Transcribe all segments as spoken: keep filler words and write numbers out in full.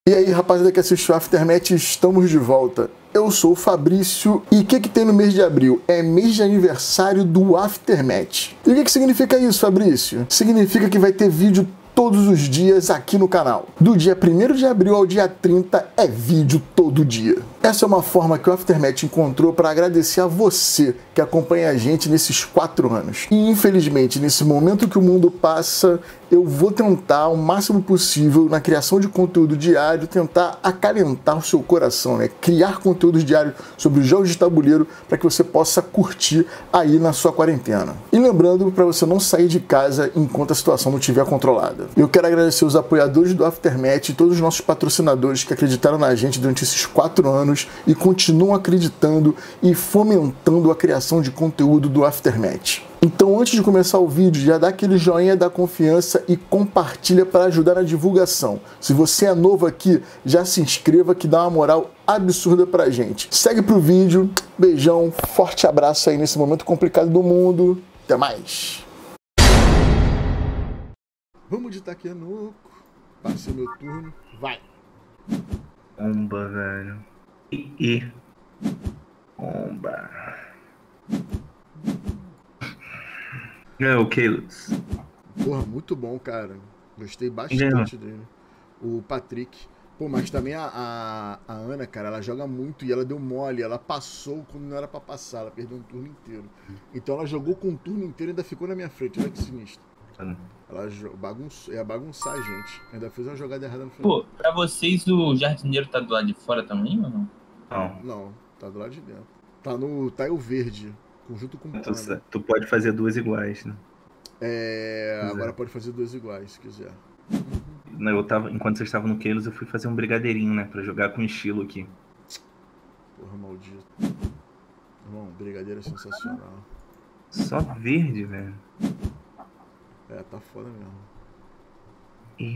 E aí, rapaziada que assiste o Aftermath, estamos de volta. Eu sou o Fabrício e o que que tem no mês de abril? É mês de aniversário do Aftermath. E o que que significa isso, Fabrício? Significa que vai ter vídeo todos os dias aqui no canal. Do dia primeiro de abril ao dia trinta é vídeo todo dia. Essa é uma forma que o Aftermath encontrou para agradecer a você que acompanha a gente nesses quatro anos. E infelizmente, nesse momento que o mundo passa, eu vou tentar o máximo possível na criação de conteúdo diário, tentar acalentar o seu coração, né? Criar conteúdos diários sobre os jogos de tabuleiro para que você possa curtir aí na sua quarentena. E lembrando para você não sair de casa enquanto a situação não estiver controlada. Eu quero agradecer os apoiadores do Aftermath e todos os nossos patrocinadores que acreditaram na gente durante esses quatro anos e continuam acreditando e fomentando a criação de conteúdo do Aftermath. Então, antes de começar o vídeo, já dá aquele joinha da confiança e compartilha para ajudar na divulgação. Se você é novo aqui, já se inscreva que dá uma moral absurda pra gente. Segue pro vídeo, beijão, forte abraço aí nesse momento complicado do mundo. Até mais! Vamos de Takenoko. Passei meu turno, vai! Bomba, velho. E, e. Bomba. É o Keyless. Porra, muito bom, cara. Gostei bastante dele. O Patrick. Pô, mas também a, a, a Ana, cara, ela joga muito e ela deu mole. Ela passou quando não era pra passar. Ela perdeu um turno inteiro. Então ela jogou com um turno inteiro e ainda ficou na minha frente. Olha que sinistro. Ela bagunçou, ia bagunçar a gente. Ainda fez uma jogada errada no final. Pô, pra vocês o jardineiro tá do lado de fora também ou não? Não. Não, tá do lado de dentro. Tá no tile verde, junto com o Tu, pano. tu pode fazer duas iguais, né? É, agora pode fazer duas iguais, se quiser. Não, eu tava, enquanto vocês estavam no Keyless, eu fui fazer um brigadeirinho, né? Pra jogar com estilo aqui. Porra, maldito. Irmão, brigadeiro é sensacional. Só verde, velho. É, tá foda mesmo. E...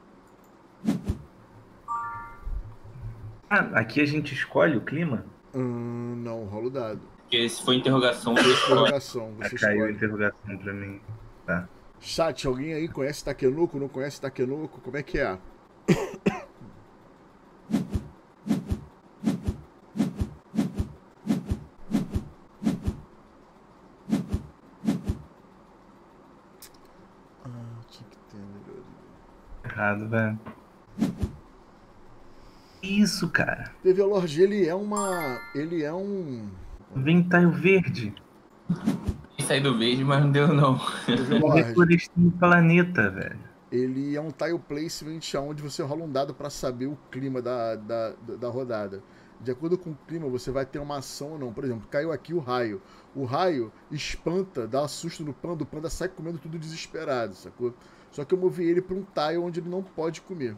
Ah, aqui a gente escolhe o clima? Hum, não, rola o dado. Porque se for interrogação, você escolhe. Interrogação, você Ah, caiu a escolhe. interrogação pra mim. Tá. Chat, alguém aí conhece Takenoko? Não conhece Takenoko? Como é que é? Ah, tinha que ter melhoria. Errado, velho. Isso, cara. Teve a Lorde, ele é uma... Ele é um... Vem tile verde. Saí do verde, mas não deu não. Teve o Eu Lorde. reflorestei o planeta, velho. Ele é um tile placement onde você rola um dado para saber o clima da, da, da rodada. De acordo com o clima, você vai ter uma ação ou não. Por exemplo, caiu aqui o raio. O raio espanta, dá um susto no panda, o panda sai comendo tudo desesperado, sacou? Só que eu movi ele para um tile onde ele não pode comer.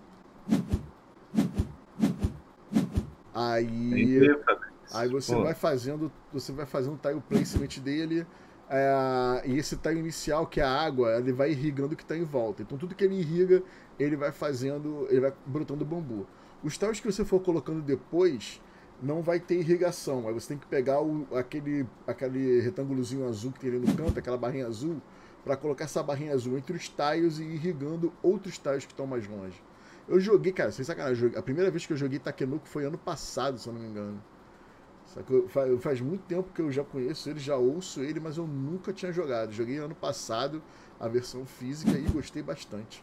Aí, aí você Pô. vai fazendo, você vai fazendo o tile placement dele. É, e esse tile inicial, que é a água, ele vai irrigando o que está em volta. Então tudo que ele irriga, ele vai fazendo, ele vai brotando bambu. Os tiles que você for colocando depois, não vai ter irrigação. Aí você tem que pegar o, aquele, aquele retângulozinho azul que tem ali no canto, aquela barrinha azul, para colocar essa barrinha azul entre os tiles e ir irrigando outros tiles que estão mais longe. Eu joguei, cara, sem sacanagem, a primeira vez que eu joguei Takenoko foi ano passado, se eu não me engano. Faz, faz muito tempo que eu já conheço ele, já ouço ele, mas eu nunca tinha jogado. Joguei ano passado a versão física e gostei bastante.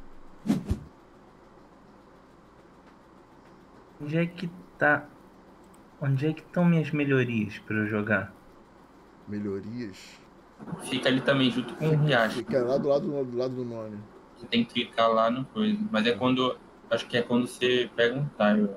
Onde é que tá? Onde é que estão minhas melhorias pra eu jogar? Melhorias? Fica ali também, junto com o riacho. Fica lá do lado do, lado do nome. Você tem que clicar lá no coisa. Mas é quando... Acho que é quando você pega um tile.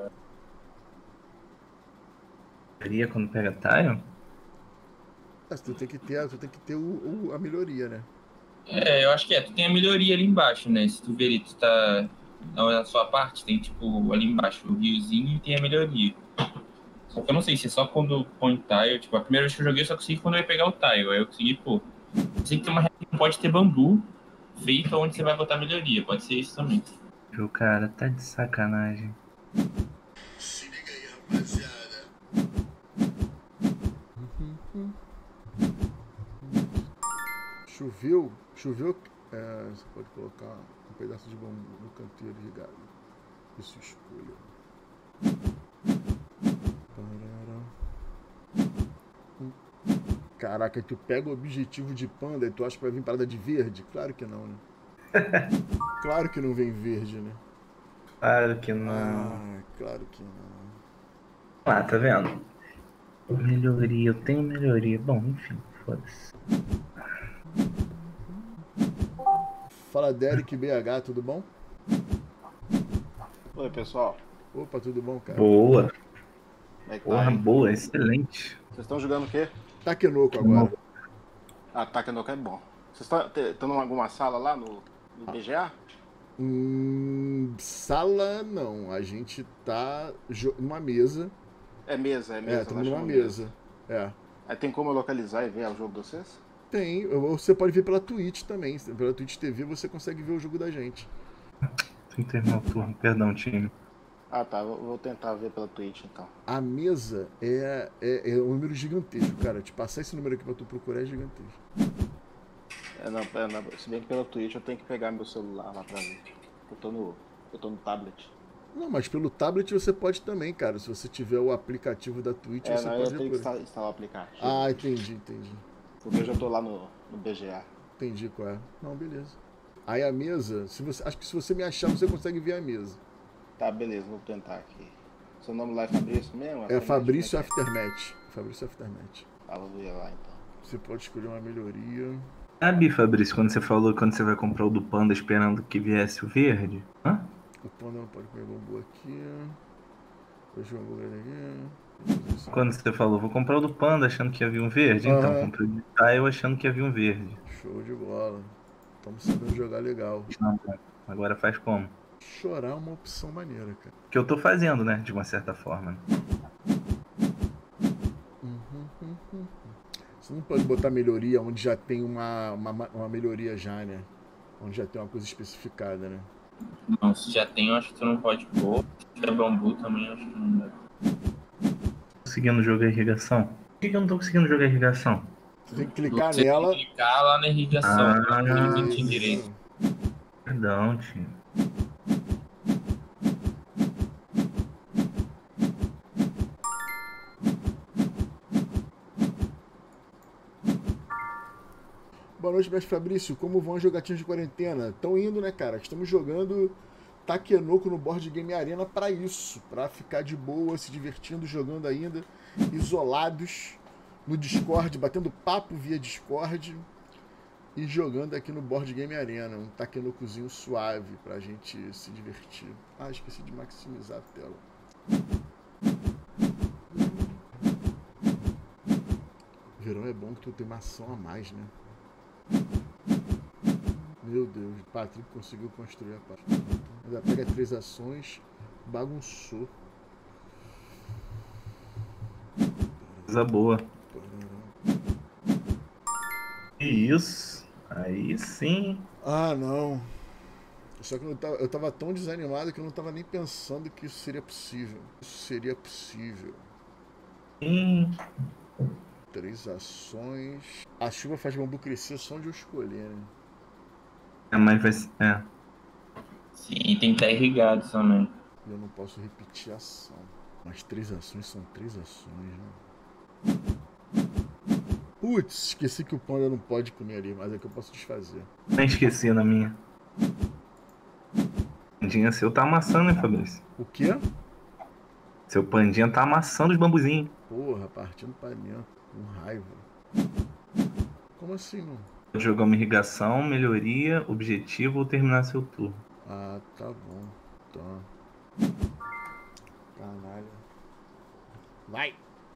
Melhoria quando pega tile? É, tu tem que ter, tu tem que ter o, o, a melhoria, né? É, eu acho que é. Tu tem a melhoria ali embaixo, né? Se tu ver ali, tu tá... Na sua parte, tem tipo ali embaixo o riozinho e tem a melhoria. Só que eu não sei se é só quando põe tile. Tipo, a primeira vez que eu joguei eu só consegui quando eu ia pegar o tile. Aí eu consegui, pô... Sei que tem uma regra que pode ter bambu feito onde você vai botar a melhoria. Pode ser isso também. O cara tá de sacanagem. Se liga aí, rapaziada. Choveu, choveu. É, você pode colocar um pedaço de bambu no canteiro irrigado. Isso, escolha. Caraca, tu pega o objetivo de panda e tu acha que vai vir parada de verde? Claro que não, né? Claro que não vem verde, né? Claro que não. Ah, claro que não. Ah, tá vendo? Melhoria, eu tenho melhoria. Bom, enfim, foda-se. Fala, Derek B H, tudo bom? Oi, pessoal. Opa, tudo bom, cara? Boa. Como é que Porra, tá aí? boa, excelente. Vocês estão jogando o quê? Takenoko agora. Ah, Takenoko é bom. Vocês estão em alguma sala lá no, no B G A? Hum, sala não, a gente tá jo- numa mesa. É mesa, é É, mesa. estamos nós numa chamamos mesa. É. Aí tem como eu localizar e ver o jogo de vocês? Tem, ou você pode ver pela Twitch também. Pela Twitch T V você consegue ver o jogo da gente. Tem que terminar o turno, perdão, time. Ah, tá. Eu vou tentar ver pela Twitch, então. A mesa é, é, é um número gigantesco, cara. Te passar esse número aqui pra tu procurar é gigantesco. É, não, é, não, se bem que pela Twitch eu tenho que pegar meu celular lá pra ver. Eu tô no, eu tô no tablet. Não, mas pelo tablet você pode também, cara. Se você tiver o aplicativo da Twitch, É, você não, eu pode tenho que ver por aí. instalar, instalar o aplicativo. Ah, entendi, entendi. Porque eu já tô lá no, no B G A. Entendi qual é. Não, beleza. Aí a mesa, se você, acho que se você me achar, você consegue ver a mesa. Tá, beleza, vou tentar aqui. Seu nome lá é Fabrício mesmo? É Fabrício Como é que Aftermath. Fabrício Aftermath. é? Ah, vou ver lá então. Você pode escolher uma melhoria. Sabe, Fabrício, quando você falou quando você vai comprar o do Panda esperando que viesse o verde? Hã? O panda não pode comer bambu aqui. Deixa eu ver aqui. Quando você falou, vou comprar o do Panda achando que ia vir um verde? Aham. Então, comprei o de Tile achando que ia vir um verde. Show de bola. Estamos sabendo jogar legal. Não, agora faz como? Chorar é uma opção maneira, cara. Que eu tô fazendo, né? De uma certa forma. Você não pode botar melhoria onde já tem uma, uma, uma melhoria já, né? Onde já tem uma coisa especificada, né? Não, se já tem, eu acho que tu não pode pôr. Se tiver bambu também, eu acho que não dá. Conseguindo jogar irrigação? Por que, que eu não tô conseguindo jogar irrigação? Você tem que clicar Você nela. tem que clicar lá na irrigação, Ah, né? Ah, Clique isso. direito. Perdão, tio. Boa noite, mestre Fabrício. Como vão as jogatinhas de quarentena? Estão indo, né, cara? Estamos jogando Takenoko no Board Game Arena para isso. Para ficar de boa, se divertindo, jogando ainda, isolados no Discord, batendo papo via Discord e jogando aqui no Board Game Arena. Um Takenokozinho suave pra gente se divertir. Ah, esqueci de maximizar a tela. Verão é bom que tu tem uma ação a mais, né? Meu Deus, Patrick conseguiu construir a parte. Ainda pega três ações, bagunçou. Coisa boa. Isso. Aí sim. Ah, não. Só que eu tava, eu tava tão desanimado que eu não tava nem pensando que isso seria possível. Isso seria possível. Sim. Três ações. A chuva faz bambu crescer só onde eu escolher, né? É, mas vai ser. É. Sim, e tem que estar irrigado também. E eu não posso repetir a ação. Mas três ações são três ações, né? Putz, esqueci que o panda não pode comer ali, mas é que eu posso desfazer. Nem esqueci na minha. Pandinha seu tá amassando, hein, Fabrício? O quê? Seu pandinha tá amassando os bambuzinhos. Porra, partindo pra dentro. Com raiva. Como assim, não? Pode jogar uma irrigação, melhoria, objetivo ou terminar seu turno. Ah, tá bom. Tá. Caralho. Vai!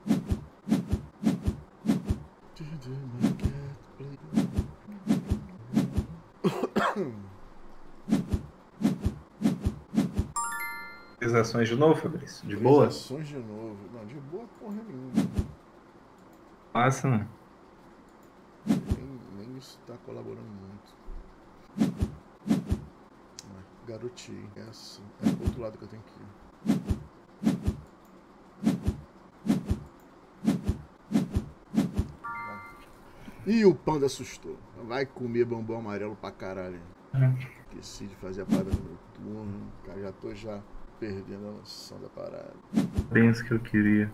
Três ações de novo, Fabrício? De Três boa? ações de novo. Não, de boa porra nenhuma. Massa, né? Nem, nem isso tá colaborando muito. Ah, garotinho. Essa. É pro outro lado que eu tenho que ir. Ih, o panda assustou. Vai comer bambu amarelo pra caralho. Uhum. Esqueci de fazer a parada no meu turno. Cara, já tô já perdendo a noção da parada. Bem isso que eu queria.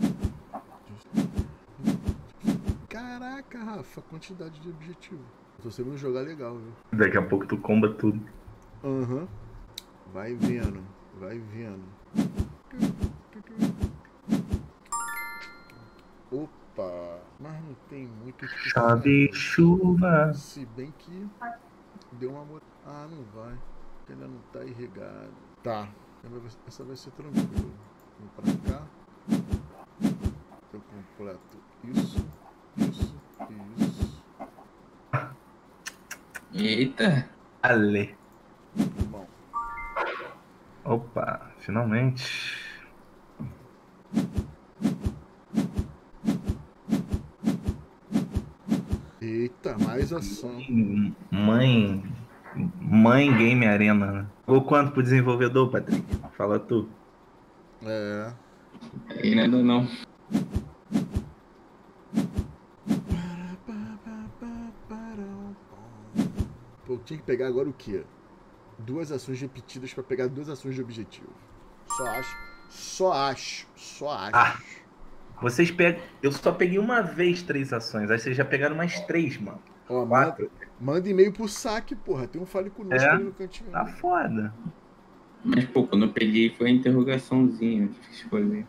Caraca, Rafa, quantidade de objetivo. Tô sabendo jogar legal, viu? Daqui a pouco tu comba tudo. Aham. Uhum. Vai vendo, vai vendo. Opa, mas não tem muito o que Chove chuva. Se bem que deu uma moral. Ah, não vai. Porque ainda não tá irrigado. Tá, essa vai ser tranquila. Vamos pra cá. Eu completo isso, isso e isso. Eita! Ale. Bom. Opa, finalmente. Eita, mais ação. Mãe. Mãe Game Arena, né? Ou quanto pro desenvolvedor, Patrick? Fala tu. É. Ainda não. Pô, tinha que pegar agora o quê? Duas ações repetidas pra pegar duas ações de objetivo. Só acho. Só acho. Só acho. Ah, vocês pegam. Eu só peguei uma vez três ações. Aí vocês já pegaram mais três, mano. Ó, Quatro. Manda, manda e-mail pro saque, porra. Tem um Fale Conosco É, ali no cantinho. tá foda. Mas, pô, quando eu peguei foi a interrogaçãozinha. Tive que escolher.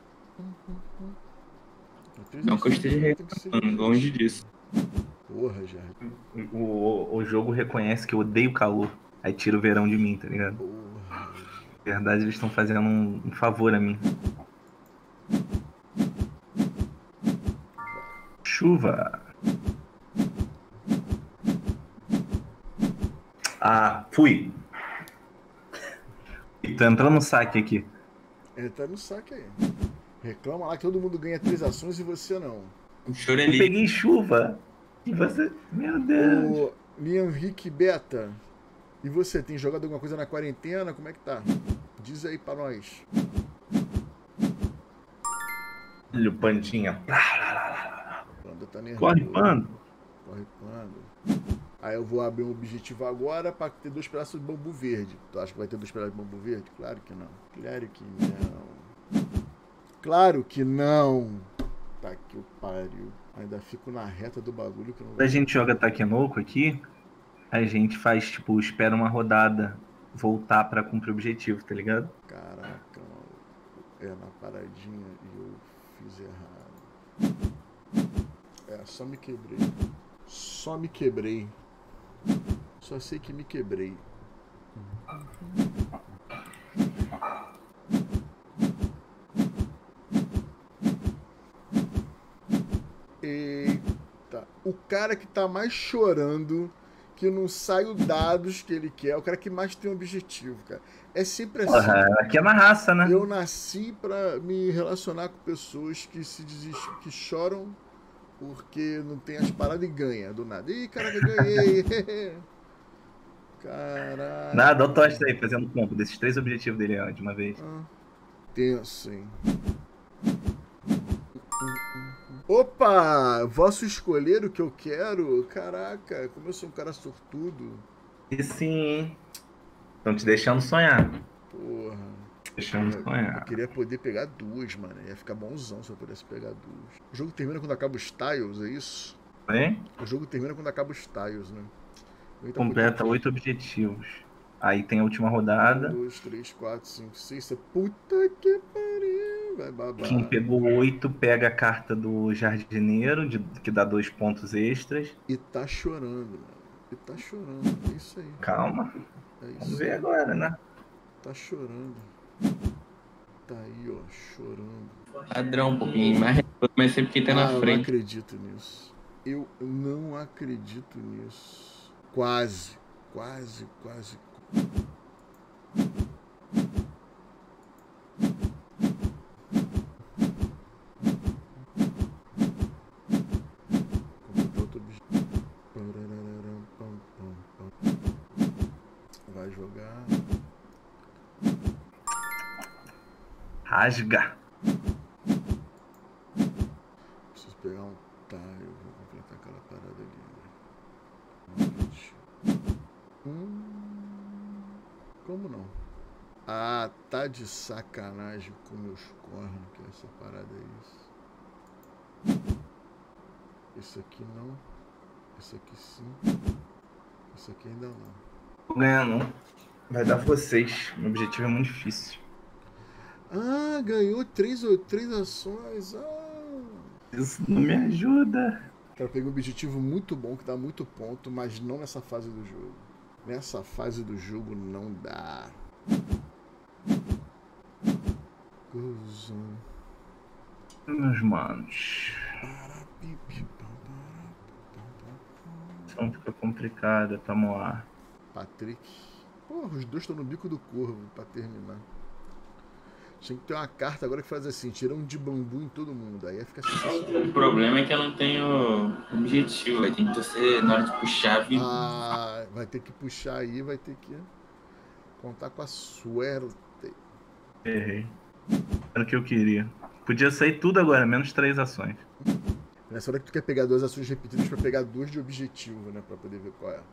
Não que eu esteja reclamando, longe disso. Porra, Jair. O, o, o jogo reconhece que eu odeio calor. Aí tira o verão de mim, tá ligado? Porra. Na verdade, eles estão fazendo um, um favor a mim. Chuva. Ah, fui. E tá entrando no saque aqui. Ele tá no saque aí. Reclama lá que todo mundo ganha três ações e você não. Um choro Eu ali. peguei chuva. E você. Meu Deus. Ô, Liam Henrique Beta. E você, tem jogado alguma coisa na quarentena? Como é que tá? Diz aí pra nós. Olha o Pandinha. Panda tá nervoso. Corre, Panda. Corre, Panda. Aí eu vou abrir um objetivo agora pra ter dois pedaços de bambu verde. Tu acha que vai ter dois pedaços de bambu verde? Claro que não. Claro que não. Claro que não. Tá que o pariu. Ainda fico na reta do bagulho que eu não Quando a gente joga Takenoko aqui, a gente faz, tipo, espera uma rodada voltar pra cumprir o objetivo, tá ligado? Caraca, mano. É na paradinha e eu fiz errado. É, só me quebrei. Só me quebrei. Só sei que me quebrei. Eita. O cara que tá mais chorando, que não sai os dados que ele quer, é o cara que mais tem objetivo, cara. É sempre assim. Porra, aqui é uma raça, né? Eu nasci pra me relacionar com pessoas que se desistem, que choram porque não tem as paradas e ganha do nada. Ih, caraca, ganhei! Caraca. Nada, olha o Tocha aí fazendo ponto desses três objetivos dele ó, de uma vez. Ah, tenso, hein? Opa! Posso escolher o que eu quero? Caraca, como eu sou um cara sortudo. E sim, estão te deixando sonhar. Porra. Deixando Eu, sonhar. eu queria poder pegar duas, mano. Ia ficar bonzão se eu pudesse pegar duas. O jogo termina quando acaba os tiles, é isso? Hein? O jogo termina quando acaba os tiles, né? Eita, Completa oito objetivos. Aí tem a última rodada. um, dois, três, quatro, cinco, seis. Puta que pariu. Vai babar. Quem pegou oito pega a carta do jardineiro, de, que dá dois pontos extras. E tá chorando, mano. E tá chorando. É isso aí. Calma. É isso Vamos ver aí. agora, né? Tá chorando. Tá aí, ó, chorando. Padrão, um pouquinho mais. Mas sempre que tá Ah, na eu não frente. acredito nisso. Eu não acredito nisso. Quase, quase, quase. Vai jogar. Rasga. Preciso pegar um tile. Vou completar aquela parada ali. Hum, como não? Ah, tá de sacanagem com meus cornos que essa parada é isso. Esse aqui não. Esse aqui sim. Esse aqui ainda não. Vou ganhar não. Vai dar vocês. Meu objetivo é muito difícil. Ah, ganhou três, três ações. Ah. Isso não me ajuda. Cara, eu peguei um objetivo muito bom que dá muito ponto, mas não nessa fase do jogo. Nessa fase do jogo não dá. Goes on. Meus manos. Então fica complicado pra moar. Patrick. Porra, os dois estão no bico do corvo pra terminar. Tinha que ter uma carta agora que faz assim, tira um de bambu em todo mundo. Aí fica assim. O problema é que eu não tenho objetivo, aí tem que torcer na hora de puxar. Vi... Ah, vai ter que puxar aí, vai ter que contar com a suerte. Errei. Era o que eu queria. Podia sair tudo agora, menos três ações. Nessa hora que tu quer pegar duas ações repetidas pra pegar duas de objetivo, né? Pra poder ver qual é.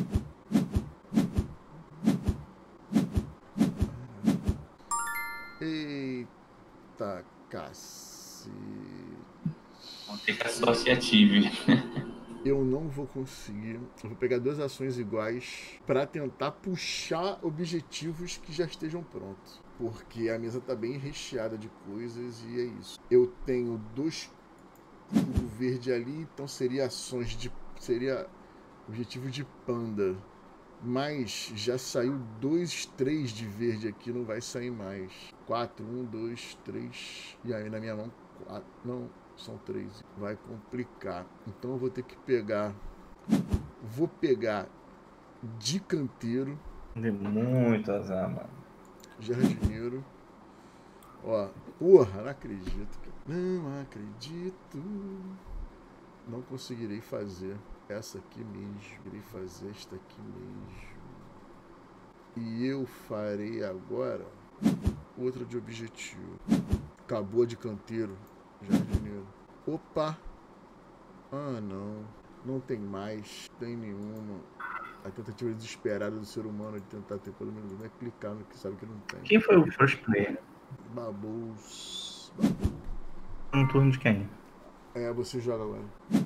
Eita cacete. Vamos ter que associative. Eu não vou conseguir. Eu vou pegar duas ações iguais pra tentar puxar objetivos que já estejam prontos. Porque a mesa tá bem recheada de coisas e é isso. Eu tenho dois cubos verde ali, então seria ações de... seria objetivo de panda. Mas já saiu dois, três de verde aqui, não vai sair mais. Quatro, um, dois, três. E aí na minha mão, quatro. Não, são três. Vai complicar. Então eu vou ter que pegar. Vou pegar de canteiro. Deu muito azar, mano. Jardineiro. Ó, porra, não acredito. Não acredito. Não conseguirei fazer essa aqui mesmo. Irei fazer esta aqui mesmo. E eu farei agora outra de objetivo. Acabou de canteiro. Jardineiro. Opa! Ah, não. Não tem mais. Tem nenhuma. A tentativa desesperada do ser humano de tentar ter pelo menos um é clicar no que sabe que não tem. Quem foi o first player? Babos. No turno de quem? É, você joga agora.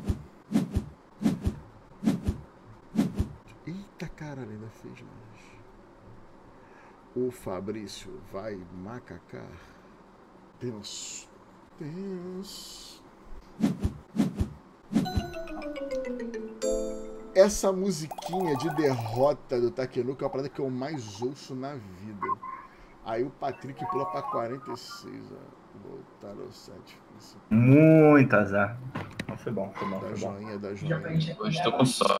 Eita caralho, ainda fez mais. O Fabrício vai macacar. Tenso. Tenso. Essa musiquinha de derrota do Takenuki é a parada que eu mais ouço na vida. Aí o Patrick pula pra quarenta e seis, ó. Voltar ao sete. Muito azar. Não, foi bom, foi bom, Da foi bom. joinha, da joinha. Hoje tô com sorte.